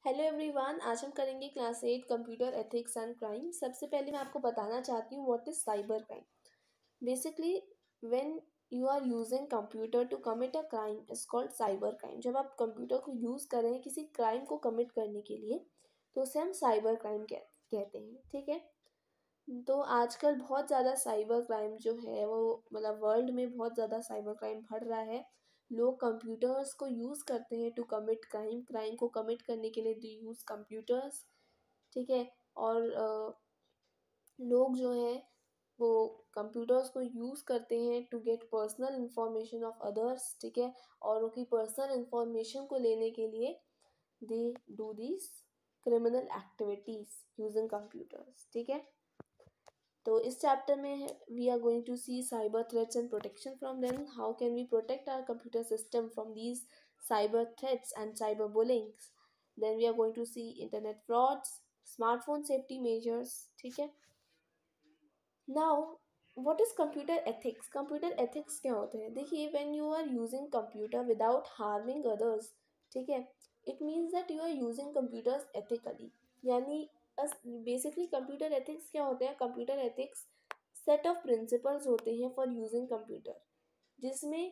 Hello everyone, आज हम करेंगे class 8 computer ethics and crime. सबसे पहले मैं आपको बताना चाहती हूँ what is cyber crime. Basically when you are using computer to commit a crime is called cyber crime. जब आप कंप्यूटर को यूज़ कर रहे हैं किसी क्राइम को कमिट करने के लिए तो उसे हम साइबर क्राइम कहते हैं। ठीक है, तो आजकल बहुत ज़्यादा साइबर क्राइम जो है वो मतलब वर्ल्ड में बहुत ज़्यादा साइबर क्राइम बढ़ रहा है। लोग कंप्यूटर्स को यूज़ करते हैं टू कमिट क्राइम को कमिट करने के लिए दे यूज़ कंप्यूटर्स। ठीक है, और लोग जो हैं वो कंप्यूटर्स को यूज़ करते हैं to get personal information of others. ठीक है, और उनकी पर्सनल इंफॉर्मेशन को लेने के लिए they do this criminal activities using computers. ठीक है, तो इस चैप्टर में we are going to see cyber threats and protection from them. How can we protect our computer system from these cyber threats and cyber bullyings. Then we are going to see internet frauds, smartphone safety measures. ठीक है, now what is computer ethics. Computer ethics क्या होते हैं? देखिए, when you are using computer without harming others, ठीक है, it means that you are using computers ethically. यानी basically computer ethics क्या होते हैं? Computer ethics set of principles होते हैं फॉर यूजिंग कंप्यूटर, जिसमें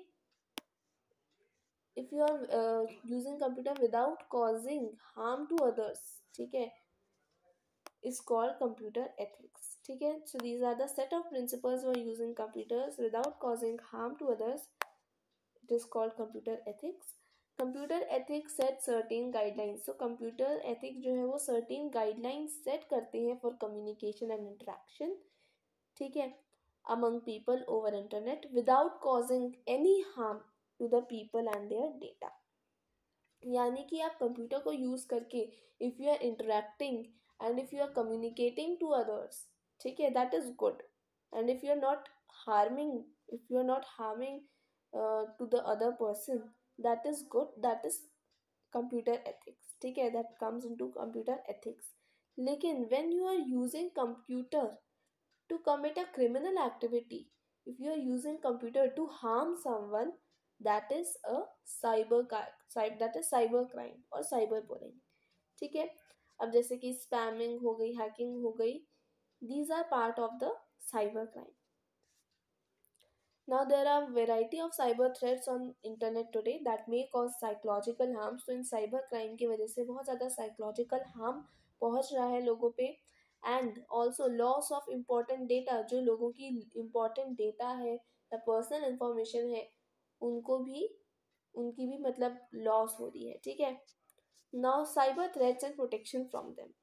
if you are using computer without causing harm to others, ठीक है, is called computer ethics. ठीक है, so these are the set of principles for using computers without causing harm to others. It is called computer ethics. Computer ethics set certain guidelines. So computer ethics जो है वो certain guidelines set करते हैं for communication and interaction. ठीक है, among people over internet without causing any harm to the people and their data. यानी कि आप कंप्यूटर को यूज़ करके if you are interacting and if you are communicating to others, ठीक है, that is good. And if you are not harming, if you are not harming to the other person, that is good, that is computer ethics. ठीक है, that comes into computer ethics. लेकिन when you are using computer to commit a criminal activity, if you are using computer to harm someone, that is a that is cyber crime or cyber bullying। ठीक है, अब जैसे कि spamming हो गई, hacking हो गई, these are part of the cyber crime। Now there are variety of cyber threats on internet today that may cause psychological harm। तो इन cyber crime की वजह से बहुत ज़्यादा psychological harm पहुंच रहा है लोगों पे। And also loss of important data, जो लोगों की इम्पॉर्टेंट डेटा है या पर्सनल इंफॉर्मेशन है उनकी भी मतलब लॉस हो रही है। ठीक है, now cyber threats and protection from them.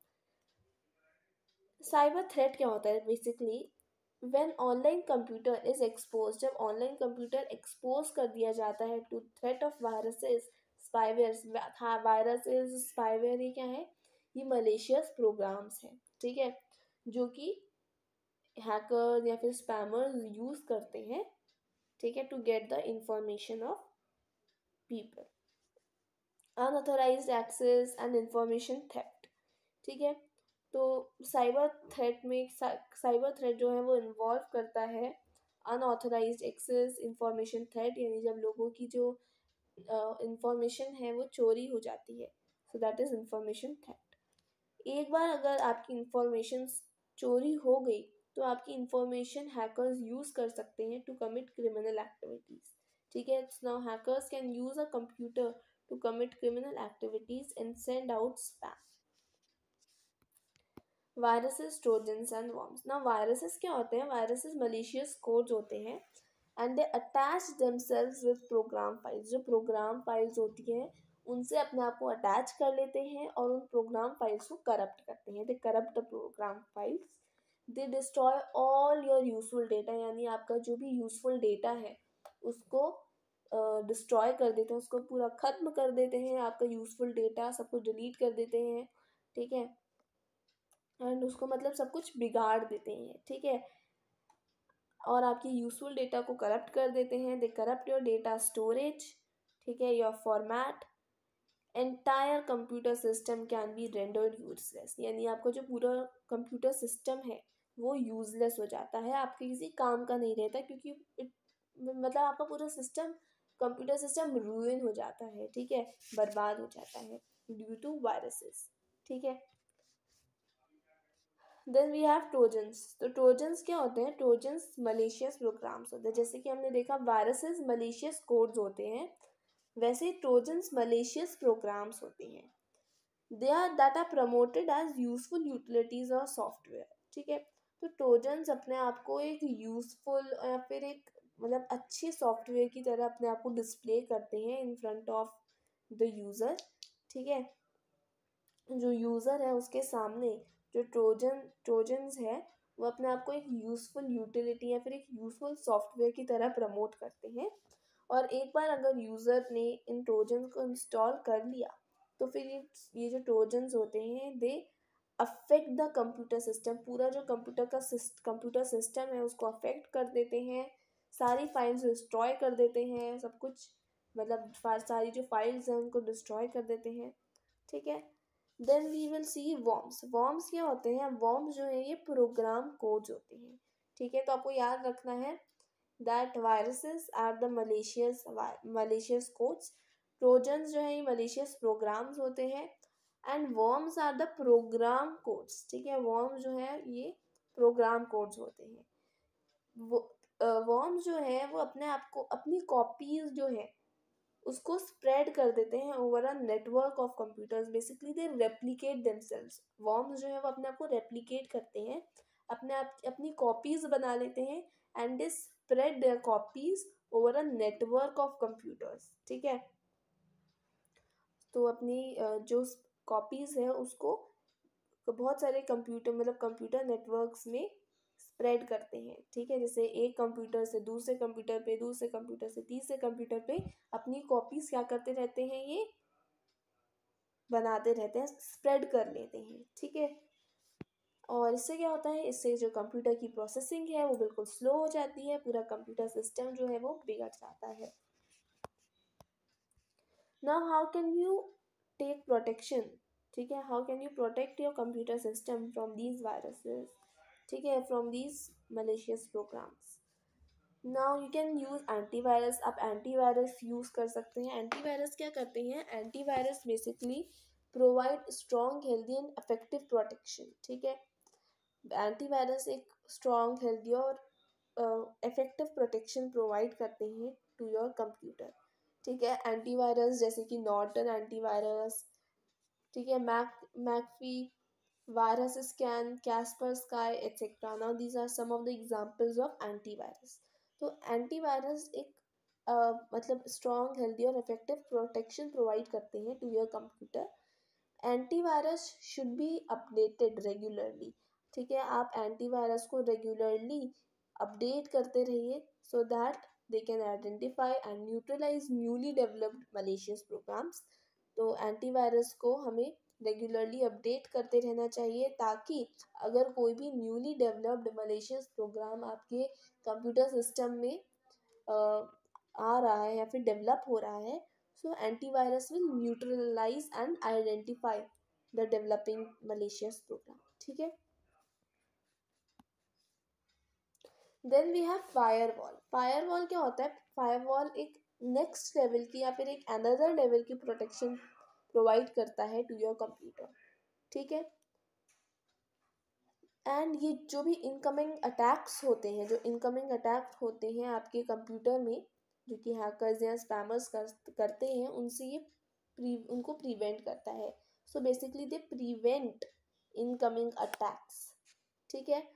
Cyber threat क्या होता है? Basically when online computer is expose, जब ऑनलाइन कंप्यूटर एक्सपोज कर दिया जाता है to threat of viruses, spywares. हाँ, वायरसेस स्पाईवेयर ये क्या है? ये मलेशियस प्रोग्राम्स हैं। ठीक है, जो कि हैकर या फिर स्पैमर्स यूज करते हैं, ठीक है, to get the information of people. Unauthorised access and information theft. ठीक है, तो साइबर थ्रेट में साइबर थ्रेट जो है वो इन्वॉल्व करता है अनऑथोराइज्ड एक्सेस, इंफॉर्मेशन थ्रेट, यानी जब लोगों की जो इंफॉर्मेशन है वो चोरी हो जाती है, so that is information theft. एक बार अगर आपकी इंफॉर्मेशन चोरी हो गई तो आपकी इंफॉर्मेशन हैकर्स यूज कर सकते हैं टू कमिट क्रिमिनल एक्टिविटीज। ठीक है, now hackers can use a computer to commit criminal activities and send out spam. Viruses, trojans and worms. ना वायरसेस क्या होते हैं? वायरसेस मलिशियस कोड्स होते हैं and they attach themselves with program files. जो program files होती हैं उनसे अपने आप को अटैच कर लेते हैं और उन प्रोग्राम फाइल्स को करप्ट करते हैं। They corrupt the program files, they destroy all your useful data, यानी आपका जो भी यूजफुल डेटा है उसको डिस्ट्रॉय कर देते हैं, उसको पूरा खत्म कर देते हैं। आपका यूजफुल डेटा सब कुछ डिलीट कर देते हैं। ठीक है, एंड उसको मतलब सब कुछ बिगाड़ देते हैं। ठीक है, और आपकी यूजफुल डेटा को करप्ट कर देते हैं। They corrupt your data storage, ठीक है, your format. Entire computer system can be rendered useless, यानी आपका जो पूरा कंप्यूटर सिस्टम है वो यूजलेस हो जाता है, आपके किसी काम का नहीं रहता, क्योंकि मतलब आपका पूरा सिस्टम, कंप्यूटर सिस्टम रूइन हो जाता है। ठीक है, बर्बाद हो जाता है। ड्यू टू वायरसेस, ठीक है। Then we have trojans. तो ट्रोजन्स क्या होते हैं? ट्रोजन्स मलेशियस प्रोग्राम्स होते हैं। जैसे कि हमने देखा वायरसेस मलेशियस कोड्स होते हैं, वैसे ट्रोजन्स मलेशियस प्रोग्राम्स होते हैं। They are that are promoted as useful utilities और सॉफ्टवेयर, ठीक है। तो ट्रोजन्स अपने आप को एक यूजफुल या फिर एक मतलब अच्छे सॉफ्टवेयर की तरह अपने आप को डिस्प्ले करते हैं in front of the user, ठीक है। जो यूज़र है उसके सामने जो ट्रोजन्स है वो अपने आप को एक यूज़फुल यूटिलिटी या फिर एक यूज़फुल सॉफ्टवेयर की तरह प्रमोट करते हैं। और एक बार अगर यूज़र ने इन ट्रोजन्स को इंस्टॉल कर लिया तो फिर ये जो ट्रोजन्स होते हैं they affect the computer system. पूरा जो कंप्यूटर सिस्टम है उसको अफेक्ट कर देते हैं, सारी फाइल्स डिस्ट्रॉय कर देते हैं, सब कुछ मतलब सारी जो फाइल्स हैं उनको डिस्ट्रॉय कर देते हैं, ठीक है। Then we will see worms. Worms क्या होते हैं? वॉर्म्स जो है ये प्रोग्राम कोड्स होते हैं, ठीक है। तो आपको याद रखना है that viruses are the malicious codes, trojans जो है ये मलेशियस प्रोग्राम्स होते हैं, and worms are the program codes, ठीक है। वॉर्म्स जो है ये प्रोग्राम कोड्स होते हैं। वो वॉर्म्स जो है वो अपने आप को अपनी कॉपीज जो है उसको स्प्रेड कर देते हैं over a network of computers. Basically they replicate themselves. Worms जो है वो अपने आप को रेप्लिकेट करते हैं, अपनी कॉपीज बना लेते हैं, and they spread their copies over a network of computers, ठीक है। तो अपनी जो कॉपीज है उसको बहुत सारे कंप्यूटर मतलब कंप्यूटर नेटवर्क्स में स्प्रेड करते हैं, ठीक है। जैसे एक कंप्यूटर से दूसरे कंप्यूटर पे, दूसरे कंप्यूटर से तीसरे कंप्यूटर पे अपनी कॉपीज क्या करते रहते हैं? ये बनाते रहते हैं, स्प्रेड कर लेते हैं, ठीक है। और इससे क्या होता है? इससे जो कंप्यूटर की प्रोसेसिंग है वो बिल्कुल स्लो हो जाती है, पूरा कंप्यूटर सिस्टम जो है वो बिगड़ जाता है। Now how can you take protection, ठीक है। How can you protect your computer system from these viruses, ठीक है, from these malicious programs. Now you can use antivirus. आप एंटीवायरस यूज़ कर सकते हैं। एंटीवायरस क्या करते हैं? Antivirus basically provide strong healthy and effective protection, ठीक है। एंटीवायरस एक स्ट्रॉन्ग हेल्दी और इफेक्टिव प्रोटेक्शन प्रोवाइड करते हैं टू योर कंप्यूटर, ठीक है। एंटीवायरस जैसे कि नॉर्टन एंटीवायरस, ठीक है, McAfee, virus scan, Kaspersky, etc. Now these are some of the examples of antivirus. तो एंटीवायरस एक मतलब स्ट्रॉन्ग हेल्दी और इफेक्टिव प्रोटेक्शन प्रोवाइड करते हैं to your computer. Antivirus should be updated regularly, ठीक है। आप एंटीवायरस को रेगुलरली अपडेट करते रहिए so that they can identify and neutralise newly developed malicious programs. तो एंटीवायरस को हमें रेगुलरली अपडेट करते रहना चाहिए ताकि अगर कोई भी न्यूली डेवलप्ड मलेशियस प्रोग्राम आपके कंप्यूटर सिस्टम में आ रहा है या फिर डेवलप हो रहा है, so antivirus will neutralise and identify the developing malicious program, ठीक है। Then we have firewall. Firewall क्या होता है? फायरवॉल एक नेक्स्ट लेवल की या फिर एक अनदर लेवल की प्रोटेक्शन प्रोवाइड करता है टू योर कंप्यूटर, ठीक है। एंड ये जो भी इनकमिंग अटैक्स होते हैं, जो इनकमिंग अटैक होते हैं आपके कंप्यूटर में जो कि हैकर्स या स्पैमर्स करते हैं उनसे ये उनको प्रिवेंट करता है। So basically they prevent incoming attacks, ठीक है।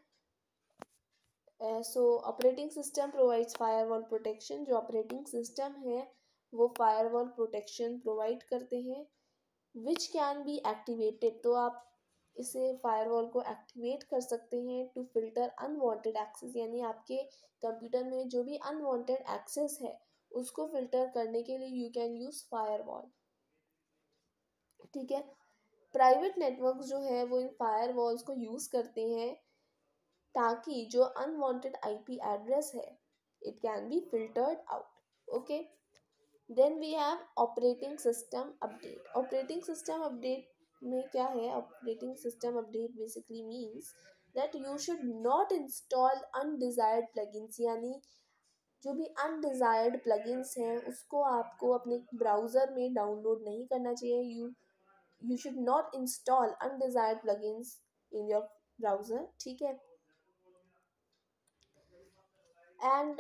So operating system provides firewall protection. जो ऑपरेटिंग सिस्टम है वो फायरवॉल प्रोटेक्शन प्रोवाइड करते हैं विच कैन बी एक्टिवेटेड। तो आप इसे फायरवॉल को एक्टिवेट कर सकते हैं टू फिल्टर अनवांटेड एक्सेस, यानी आपके कंप्यूटर में जो भी अनवांटेड एक्सेस है उसको फिल्टर करने के लिए यू कैन यूज फायरवॉल, ठीक है। प्राइवेट नेटवर्क जो है वो इन फायरवॉल्स को यूज करते हैं ताकि जो अनवांटेड आईपी एड्रेस है it can be filtered out, okay. Then we have operating system update. Operating system update में क्या है? Operating system update basically means that you should not install undesired plugins, यानी जो भी अनडिजायर्ड प्लगइन्स हैं उसको आपको अपने ब्राउज़र में डाउनलोड नहीं करना चाहिए। you should not install undesired plugins in your browser, ठीक है. And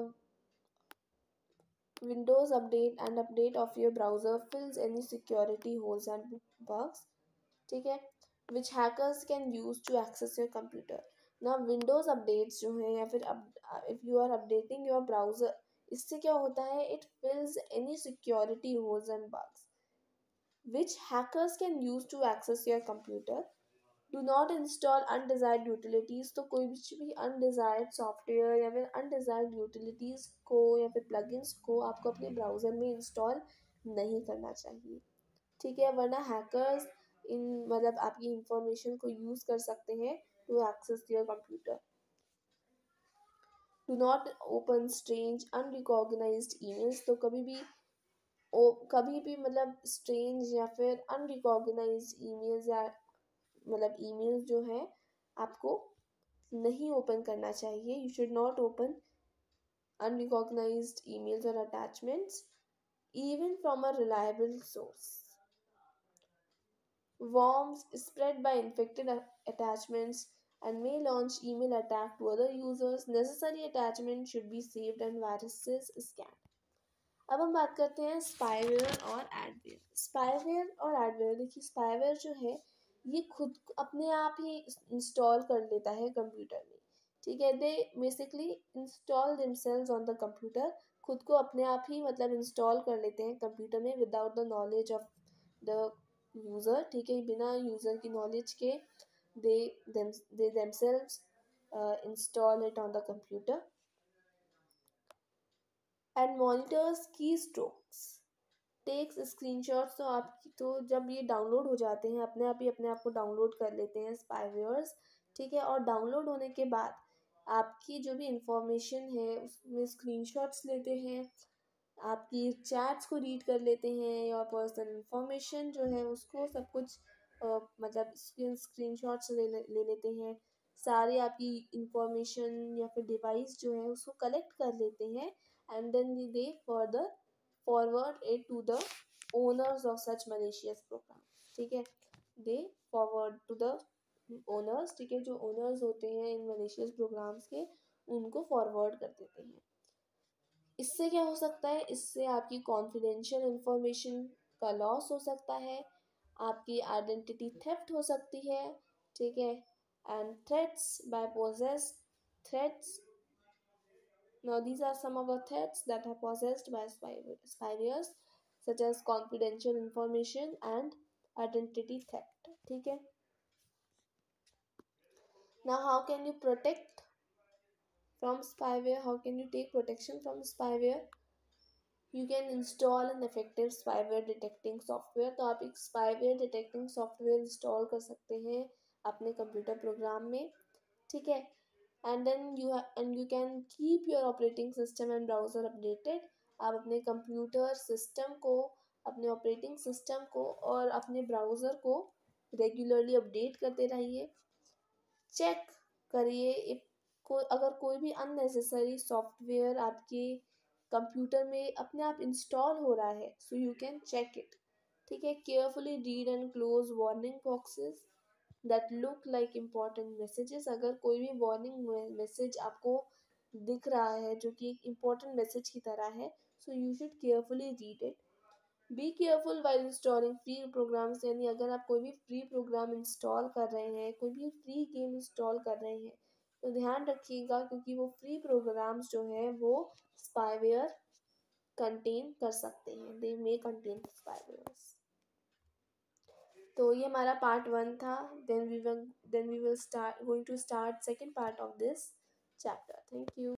Windows Update and update of your browser fills any security holes and bugs, ठीक है, which hackers can use to access your computer. Now Windows updates जो हैं या फिर if you are updating your browser, इससे क्या होता है, it fills any security holes and bugs which hackers can use to access your computer. Do not install undesired utilities. तो कोई भी अनडिज़ायर्ड सॉफ्टवेयर या फिर अनडिज़ायर्ड यूटिलिटीज़ को या फिर प्लगइन्स को आपको अपने ब्राउज़र में इंस्टॉल नहीं करना चाहिए, ठीक है, वरना हैकर्स इन मतलब आपकी इंफॉर्मेशन को यूज़ कर सकते हैं to access your computer. Do not open strange unrecognised emails. तो कभी भी मतलब स्ट्रेंज या फिर अनरिकॉग्नाइज्ड ईमेल्स या मतलब ईमेल्स जो है आपको नहीं ओपन करना चाहिए. You should not open unrecognised emails और attachments even from a reliable source. Worms spread by infected attachments and may launch email attack to other users. Necessary attachment should be saved and viruses scanned. अब हम बात करते हैं spyware और adware. Spyware और adware, देखिए spyware जो है ये खुद अपने आप ही इंस्टॉल कर लेता है कंप्यूटर में, ठीक है. They basically install themselves on the computer. खुद को अपने आप ही मतलब इंस्टॉल कर लेते हैं कंप्यूटर में without the knowledge of the user, ठीक है, बिना यूज़र की नॉलेज के they themselves install it on the computer. And monitors keystrokes, takes screenshots. तो जब ये डाउनलोड हो जाते हैं अपने आप को डाउनलोड कर लेते हैं स्पाईवेयर्स, ठीक है, और डाउनलोड होने के बाद आपकी जो भी इंफॉर्मेशन है उसमें स्क्रीनशॉट्स लेते हैं, आपकी चैट्स को रीड कर लेते हैं, या पर्सनल इंफॉर्मेशन जो है उसको सब कुछ मतलब स्क्रीनशॉट्स ले लेते हैं. सारे आपकी इंफॉर्मेशन या फिर डिवाइस जो है उसको कलेक्ट कर लेते हैं and then they further forward it to the owners of such malicious program, ठीक है. they forward to the owners, ठीक है, जो owners होते हैं इन malicious programs के उनको forward कर देते हैं. इससे क्या हो सकता है, इससे आपकी कॉन्फिडेंशियल इंफॉर्मेशन का लॉस हो सकता है, आपकी आइडेंटिटी थेफ्ट हो सकती है, ठीक है. And threats by possessed threats. Now, these are some of the threats that are possessed by spywares, such as confidential information and identity theft. ठीक है. Now, how can you protect from spyware? How can you take protection from spyware? You can install an effective spyware detecting software. तो आप एक spyware detecting software install कर सकते हैं अपने computer program में, ठीक है. and you can keep your operating system and browser updated. आप अपने कंप्यूटर सिस्टम को, अपने ऑपरेटिंग सिस्टम को और अपने ब्राउज़र को रेगुलरली अपडेट करते रहिए. चेक करिए अगर कोई भी अननेसेसरी सॉफ्टवेयर आपके कंप्यूटर में अपने आप इंस्टॉल हो रहा है, so you can check it, ठीक है. Carefully read and close warning boxes that look like important messages. अगर कोई भी वार्निंग मैसेज आपको दिख रहा है जो कि एक इम्पोर्टेंट मैसेज की तरह है, so you should carefully read it. Be careful while installing free programs. यानी अगर आप कोई भी फ्री प्रोग्राम इंस्टॉल कर रहे हैं, कोई भी फ्री गेम इंस्टॉल कर रहे हैं, तो ध्यान रखिएगा क्योंकि वो फ्री प्रोग्राम्स जो है वो स्पाईवेयर कंटेन कर सकते हैं. They may contain spywares. तो ये हमारा पार्ट 1 था. then we will start going to start second part of this chapter. Thank you.